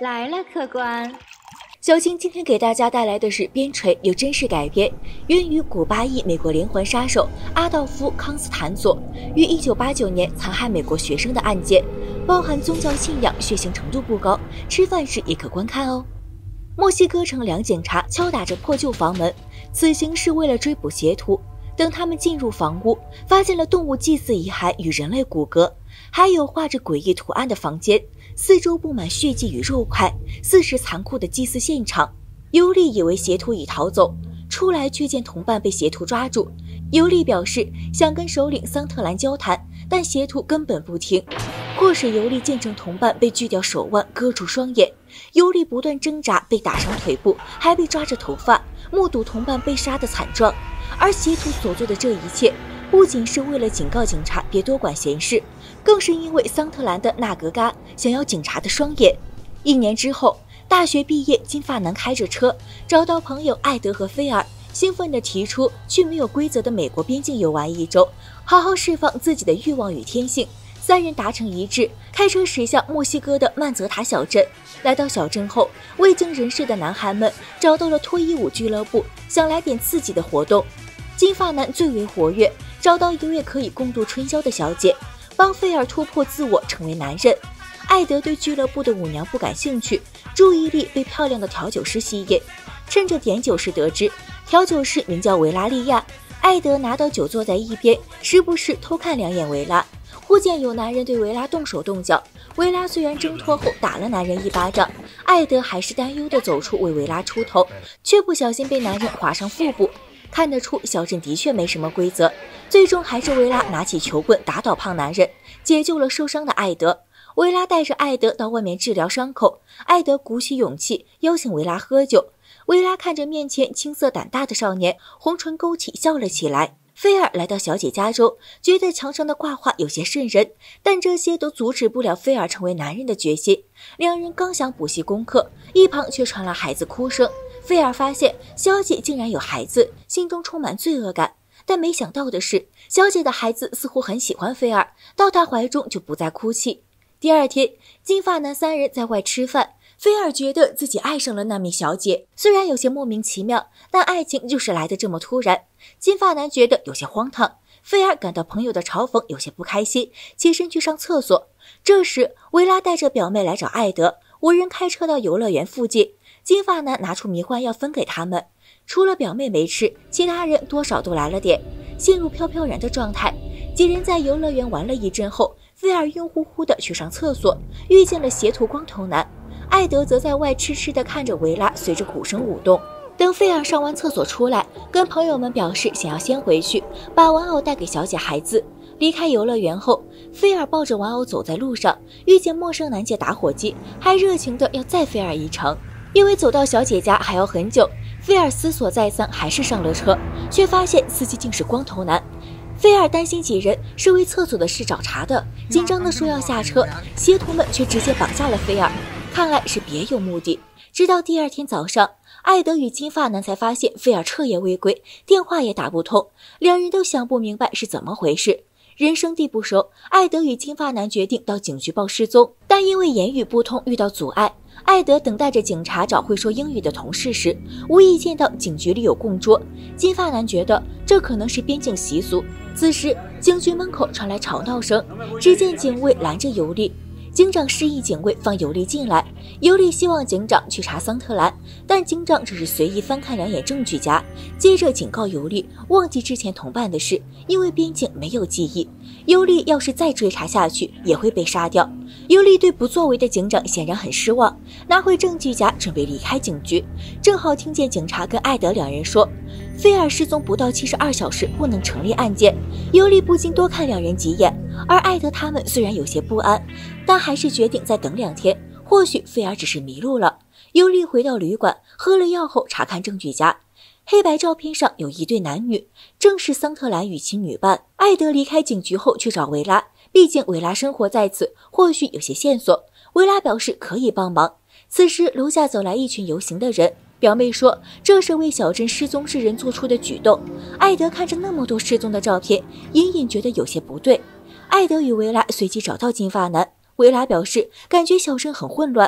来了，客官。 小青今天给大家带来的是边陲由真实改编，源于古巴裔美国连环杀手阿道夫·康斯坦佐于1989年残害美国学生的案件，包含宗教信仰、血腥程度不高，吃饭时也可观看哦。墨西哥城两警察敲打着破旧房门，此行是为了追捕邪徒。等他们进入房屋，发现了动物祭祀遗骸与人类骨骼，还有画着诡异图案的房间，四周布满血迹与肉块，似是残酷的祭祀现场。尤利以为邪徒已逃走，出来却见同伴被邪徒抓住。尤利表示想跟首领桑特兰交谈，但邪徒根本不听，迫使尤利见证同伴被锯掉手腕、割除双眼。尤利不断挣扎，被打伤腿部，还被抓着头发，目睹同伴被杀的惨状。而邪徒所做的这一切，不仅是为了警告警察别多管闲事，更是因为桑特兰的纳格嘎想要警察的双眼。1年之后，大学毕业，金发男开着车找到朋友艾德和菲尔，兴奋地提出去没有规则的美国边境游玩1周，好好释放自己的欲望与天性。3人达成一致，开车驶向墨西哥的曼泽塔小镇。来到小镇后，未经人事的男孩们找到了脱衣舞俱乐部，想来点刺激的活动。金发男最为活跃，找到一位可以共度春宵的小姐，帮菲尔突破自我，成为男人。艾德对俱乐部的舞娘不感兴趣，注意力被漂亮的调酒师吸引。趁着点酒时得知调酒师名叫维拉利亚，艾德拿到酒坐在一边，时不时偷看2眼维拉。忽见有男人对维拉动手动脚，维拉虽然挣脱后打了男人1巴掌，艾德还是担忧地走出为维拉出头，却不小心被男人划伤腹部。看得出小镇的确没什么规则，最终还是维拉拿起球棍打倒胖男人，解救了受伤的艾德。维拉带着艾德到外面治疗伤口，艾德鼓起勇气邀请维拉喝酒。维拉看着面前青涩胆大的少年，红唇勾起笑了起来。菲尔来到小姐家中，觉得墙上的挂画有些瘆人，但这些都阻止不了菲尔成为男人的决心。2人刚想补习功课，一旁却传来孩子哭声。菲尔发现小姐竟然有孩子，心中充满罪恶感，但没想到的是，小姐的孩子似乎很喜欢菲尔，到她怀中就不再哭泣。第2天，金发男3人在外吃饭，菲尔觉得自己爱上了那名小姐，虽然有些莫名其妙，但爱情就是来得这么突然。金发男觉得有些荒唐，菲尔感到朋友的嘲讽，有些不开心，起身去上厕所。这时，维拉带着表妹来找艾德，5人开车到游乐园附近。金发男拿出迷幻药分给他们，除了表妹没吃，其他人多少都来了点，陷入飘飘然的状态。几人在游乐园玩了一阵后，菲尔晕乎乎的去上厕所，遇见了邪徒光头男。艾德则在外痴痴地看着维拉随着鼓声舞动。等菲尔上完厕所出来，跟朋友们表示想要先回去，把玩偶带给小姐孩子。离开游乐园后，菲尔抱着玩偶走在路上，遇见陌生男借打火机，还热情地要载菲尔一程。因为走到小姐家还要很久，菲尔思索再三，还是上了车，却发现司机竟是光头男。菲尔担心几人是为厕所的事找茬的，紧张地说要下车，邪徒们却直接绑架了菲尔，看来是别有目的。直到第2天早上，艾德与金发男才发现菲尔彻夜未归，电话也打不通，2人都想不明白是怎么回事。人生地不熟，艾德与金发男决定到警局报失踪，但因为言语不通遇到阻碍。艾德等待着警察找会说英语的同事时，无意见到警局里有供桌。金发男觉得这可能是边境习俗。此时，警局门口传来吵闹声，只见警卫拦着尤利，警长示意警卫放尤利进来。尤利希望警长去查桑特兰，但警长只是随意翻看2眼证据夹，接着警告尤利忘记之前同伴的事，因为边境没有记忆。尤利要是再追查下去，也会被杀掉。尤利对不作为的警长显然很失望，拿回证据夹准备离开警局，正好听见警察跟艾德2人说，菲尔失踪不到72小时不能成立案件。尤利不禁多看2人几眼，而艾德他们虽然有些不安，但还是决定再等2天，或许菲尔只是迷路了。尤利回到旅馆，喝了药后查看证据夹，黑白照片上有一对男女，正是桑特兰与其女伴。艾德离开警局后去找维拉，毕竟维拉生活在此，或许有些线索。维拉表示可以帮忙。此时楼下走来一群游行的人，表妹说这是为小镇失踪之人做出的举动。艾德看着那么多失踪的照片，隐隐觉得有些不对。艾德与维拉随即找到金发男，维拉表示感觉小镇很混乱。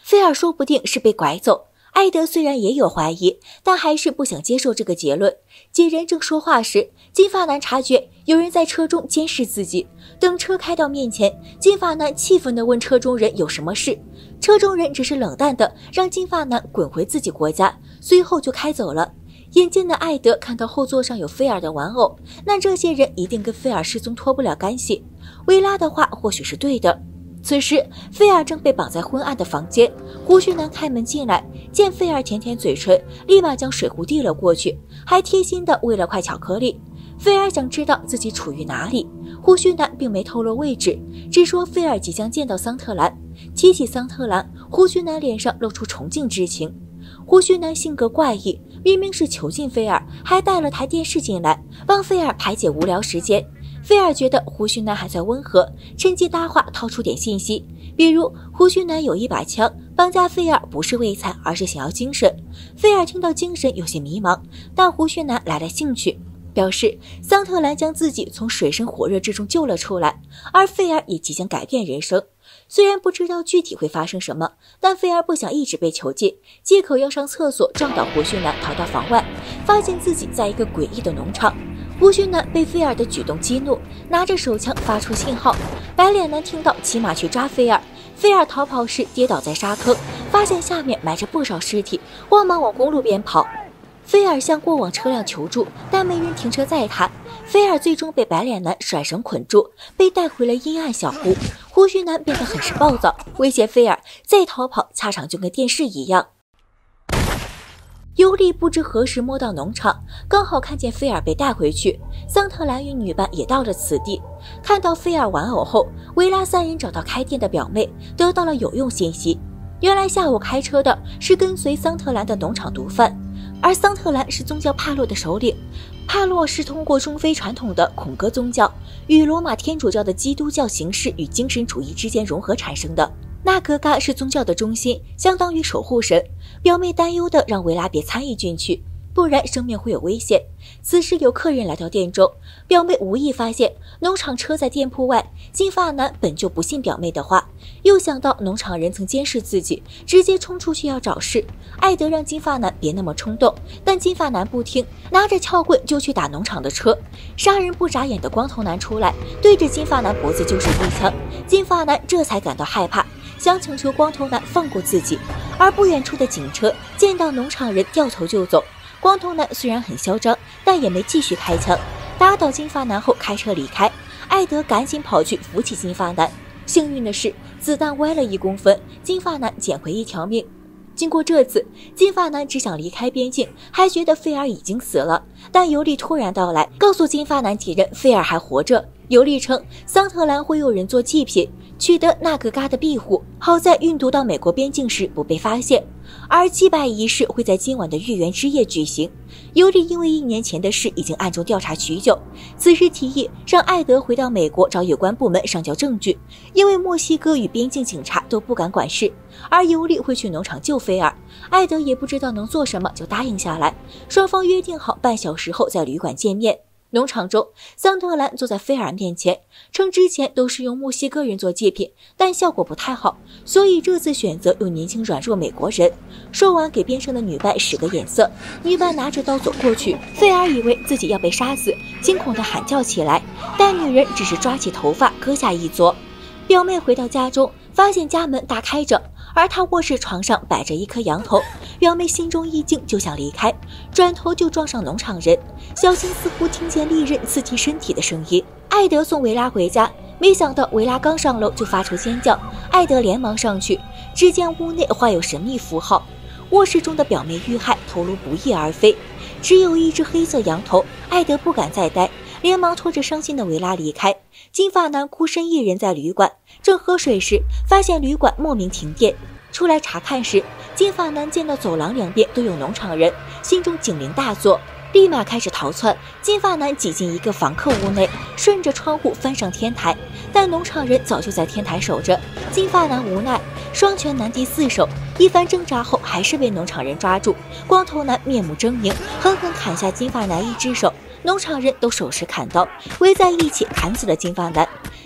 菲尔说不定是被拐走。艾德虽然也有怀疑，但还是不想接受这个结论。几人正说话时，金发男察觉有人在车中监视自己。等车开到面前，金发男气愤地问车中人有什么事，车中人只是冷淡地让金发男滚回自己国家，随后就开走了。眼尖的艾德看到后座上有菲尔的玩偶，那这些人一定跟菲尔失踪脱不了干系。维拉的话或许是对的。此时，菲尔正被绑在昏暗的房间。胡须男开门进来，见菲尔舔舔嘴唇，立马将水壶递了过去，还贴心地喂了块巧克力。菲尔想知道自己处于哪里，胡须男并没透露位置，只说菲尔即将见到桑特兰。提起桑特兰，胡须男脸上露出崇敬之情。胡须男性格怪异，明明是囚禁菲尔，还带了台电视进来，帮菲尔排解无聊时间。菲尔觉得胡须男还算温和，趁机搭话掏出点信息，比如胡须男有一把枪，绑架菲尔不是为财，而是想要精神。菲尔听到精神有些迷茫，但胡须男来了兴趣，表示桑特兰将自己从水深火热之中救了出来，而菲尔也即将改变人生。虽然不知道具体会发生什么，但菲尔不想一直被囚禁，借口要上厕所撞倒胡须男逃到房外，发现自己在一个诡异的农场。胡须男被菲尔的举动激怒，拿着手枪发出信号。白脸男听到骑马去抓菲尔，菲尔逃跑时跌倒在沙坑，发现下面埋着不少尸体，慌忙往公路边跑。菲尔向过往车辆求助，但没人停车载他。菲尔最终被白脸男甩绳捆住，被带回了阴暗小屋。胡须男变得很是暴躁，威胁菲尔再逃跑，下场就跟电视一样。尤利不知何时摸到农场，刚好看见菲尔被带回去。桑特兰与女伴也到了此地，看到菲尔玩偶后，维拉三人找到开店的表妹，得到了有用信息。原来下午开车的是跟随桑特兰的农场毒贩，而桑特兰是宗教帕洛的首领。帕洛是通过中非传统的孔哥宗教与罗马天主教的基督教形式与精神主义之间融合产生的。纳格嘎是宗教的中心，相当于守护神。表妹担忧的让维拉别参与进去，不然生命会有危险。此时有客人来到店中，表妹无意发现农场车在店铺外。金发男本就不信表妹的话，又想到农场人曾监视自己，直接冲出去要找事。艾德让金发男别那么冲动，但金发男不听，拿着撬棍就去打农场的车。杀人不眨眼的光头男出来，对着金发男脖子就是一枪。金发男这才感到害怕，想请求光头男放过自己。而不远处的警车见到农场人掉头就走，光头男虽然很嚣张，但也没继续开枪，打倒金发男后开车离开。艾德赶紧跑去扶起金发男，幸运的是子弹歪了1公分，金发男捡回1条命。经过这次，金发男只想离开边境，还觉得菲尔已经死了。但尤利突然到来，告诉金发男几人菲尔还活着。尤利称桑特兰会有人做祭品，取得纳格嘎的庇护，好在运毒到美国边境时不被发现。而祭拜仪式会在今晚的月圆之夜举行。尤利因为1年前的事已经暗中调查许久，此时提议让艾德回到美国找有关部门上交证据，因为墨西哥与边境警察都不敢管事，而尤利会去农场救菲尔。艾德也不知道能做什么，就答应下来。双方约定好半小时后在旅馆见面。农场中，桑特兰坐在菲尔面前，称之前都是用墨西哥人做祭品，但效果不太好，所以这次选择用年轻软弱美国人。说完给边上的女伴使个眼色，女伴拿着刀走过去，菲尔以为自己要被杀死，惊恐地喊叫起来，但女人只是抓起头发割下一撮。表妹回到家中，发现家门大开着，而她卧室床上摆着一颗羊头。表妹心中一惊，就想离开，转头就撞上农场人。小新似乎听见利刃刺进身体的声音。艾德送维拉回家，没想到维拉刚上楼就发出尖叫，艾德连忙上去，只见屋内画有神秘符号。卧室中的表妹遇害，头颅不翼而飞，只有一只黑色羊头。艾德不敢再待，连忙拖着伤心的维拉离开。金发男孤身一人在旅馆，正喝水时发现旅馆莫名停电，出来查看时，金发男见到走廊两边都有农场人，心中警铃大作，立马开始逃窜。金发男挤进一个房客屋内，顺着窗户翻上天台，但农场人早就在天台守着。金发男无奈，双拳难敌四手，一番挣扎后还是被农场人抓住。光头男面目狰狞，狠狠砍下金发男一只手，农场人都手持砍刀围在一起砍死了金发男。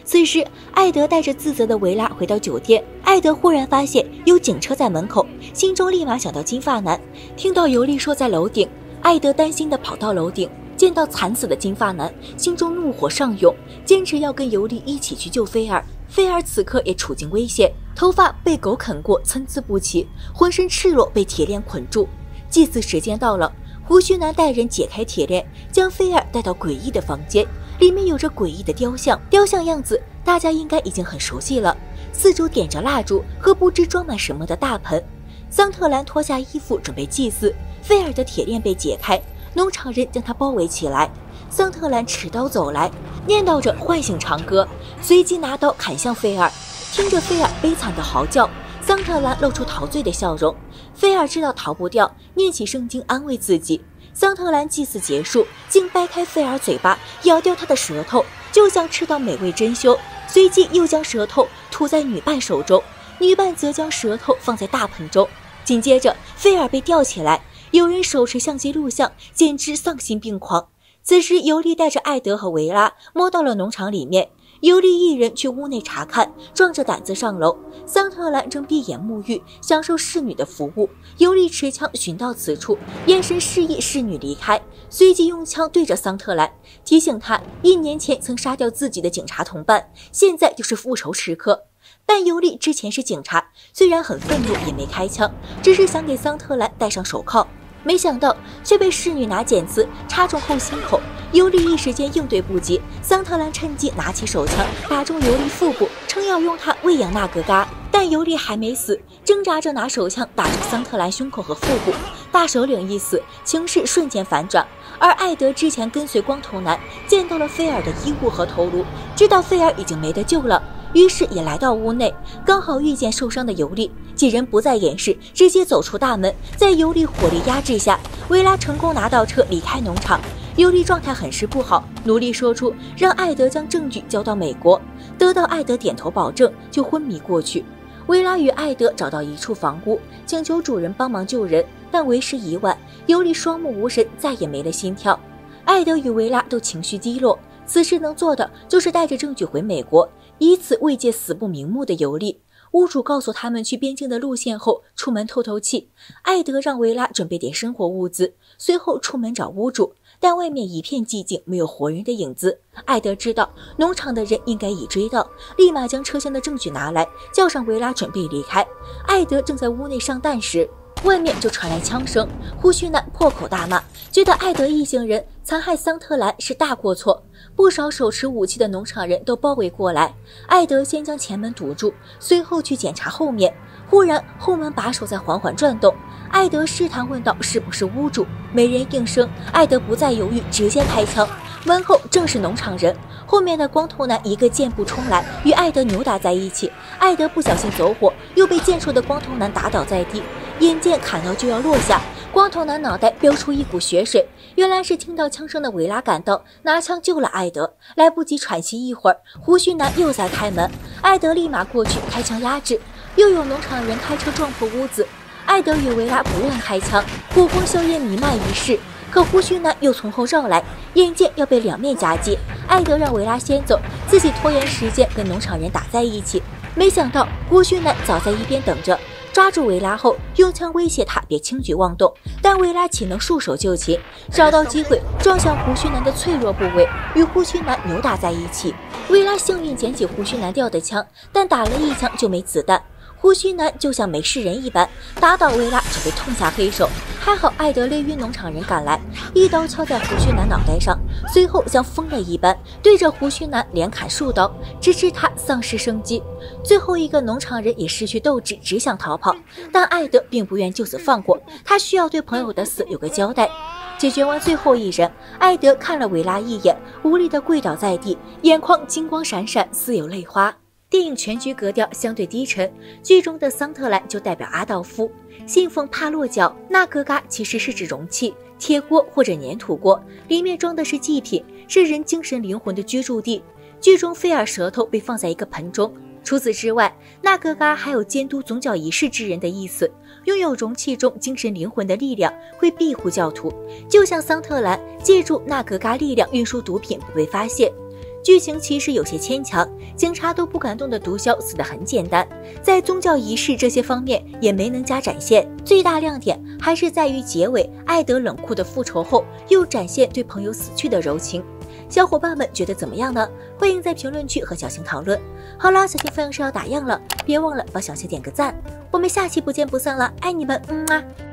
此时，艾德带着自责的维拉回到酒店。艾德忽然发现有警车在门口，心中立马想到金发男。听到尤利说在楼顶，艾德担心地跑到楼顶，见到惨死的金发男，心中怒火上涌，坚持要跟尤利一起去救菲尔。菲尔此刻也处境危险，头发被狗啃过，参差不齐，浑身赤裸，被铁链捆住。祭祀时间到了，胡须男带人解开铁链，将菲尔带到诡异的房间，里面有着诡异的雕像，雕像样子大家应该已经很熟悉了，四周点着蜡烛和不知装满什么的大盆。桑特兰脱下衣服准备祭祀，菲尔的铁链被解开，农场人将他包围起来。桑特兰持刀走来，念叨着唤醒长歌，随即拿刀砍向菲尔。听着菲尔悲惨的嚎叫，桑特兰露出陶醉的笑容。菲尔知道逃不掉，念起圣经安慰自己。桑特兰祭祀结束，竟掰开菲尔嘴巴，咬掉他的舌头，就像吃到美味珍馐，随即又将舌头吐在女伴手中，女伴则将舌头放在大盆中。紧接着菲尔被吊起来，有人手持相机录像，简直丧心病狂。此时尤利带着艾德和维拉摸到了农场里面，尤利一人去屋内查看，壮着胆子上楼。桑特兰正闭眼沐浴，享受侍女的服务。尤利持枪寻到此处，眼神示意侍女离开，随即用枪对着桑特兰，提醒他1年前曾杀掉自己的警察同伴，现在就是复仇时刻。但尤利之前是警察，虽然很愤怒，也没开枪，只是想给桑特兰戴上手铐。没想到却被侍女拿剪子插中后心口，尤利一时间应对不及，桑特兰趁机拿起手枪打中尤利腹部，称要用它喂养纳格嘎。但尤利还没死，挣扎着拿手枪打中桑特兰胸口和腹部。大首领一死，情势瞬间反转。而艾德之前跟随光头男见到了菲尔的衣物和头颅，知道菲尔已经没得救了，于是也来到屋内，刚好遇见受伤的尤利。几人不再掩饰，直接走出大门，在尤利火力压制下，维拉成功拿到车离开农场。尤利状态很是不好，努力说出让艾德将证据交到美国，得到艾德点头保证，就昏迷过去。维拉与艾德找到一处房屋，请求主人帮忙救人，但为时已晚，尤利双目无神，再也没了心跳。艾德与维拉都情绪低落，此时能做的就是带着证据回美国，以此慰藉死不瞑目的尤利。屋主告诉他们去边境的路线后，出门透透气。艾德让维拉准备点生活物资，随后出门找屋主，但外面一片寂静，没有活人的影子。艾德知道农场的人应该已追到，立马将车厢的证据拿来，叫上维拉准备离开。艾德正在屋内上弹时，外面就传来枪声，胡须男破口大骂，觉得艾德一行人残害桑特兰是大过错。不少手持武器的农场人都包围过来，艾德先将前门堵住，随后去检查后面。忽然后门把手在缓缓转动，艾德试探问道是不是屋主，没人应声。艾德不再犹豫，直接开枪，门后正是农场人。后面的光头男一个箭步冲来，与艾德扭打在一起。艾德不小心走火，又被剑术的光头男打倒在地，眼见砍刀就要落下，光头男脑袋飙出一股血水，原来是听到枪声的维拉赶到，拿枪救了艾德。来不及喘息一会儿，胡须男又在开门，艾德立马过去开枪压制，又有农场人开车撞破屋子。艾德与维拉不乱开枪，火光硝烟弥漫一世。可胡须男又从后绕来，眼见要被两面夹击，艾德让维拉先走，自己拖延时间跟农场人打在一起。没想到胡须男早在一边等着，抓住维拉后用枪威胁他别轻举妄动，但维拉岂能束手就擒，找到机会撞向胡须男的脆弱部位，与胡须男扭打在一起。维拉幸运捡起胡须男掉的枪，但打了一枪就没子弹。胡须男就像没事人一般，打倒维拉准备痛下黑手。还好艾德累晕农场人赶来，一刀敲在胡须男脑袋上，随后像疯了一般对着胡须男连砍数刀，直至他丧失生机。最后一个农场人也失去斗志，只想逃跑，但艾德并不愿就此放过，他需要对朋友的死有个交代。解决完最后一人，艾德看了维拉一眼，无力地跪倒在地，眼眶金光闪闪，似有泪花。电影全局格调相对低沉，剧中的桑特兰就代表阿道夫，信奉帕洛角，纳格嘎其实是指容器、铁锅或者粘土锅，里面装的是祭品，是人精神灵魂的居住地。剧中菲尔舌头被放在一个盆中。除此之外，纳格嘎还有监督宗教仪式之人的意思，拥有容器中精神灵魂的力量，会庇护教徒，就像桑特兰借助纳格嘎力量运输毒品不被发现。 剧情其实有些牵强，警察都不敢动的毒枭死得很简单，在宗教仪式这些方面也没能加展现。最大亮点还是在于结尾，艾德冷酷的复仇后又展现对朋友死去的柔情。小伙伴们觉得怎么样呢？欢迎在评论区和小新讨论。好了，小新分享是要打烊了，别忘了帮小新点个赞，我们下期不见不散了，爱你们，么么。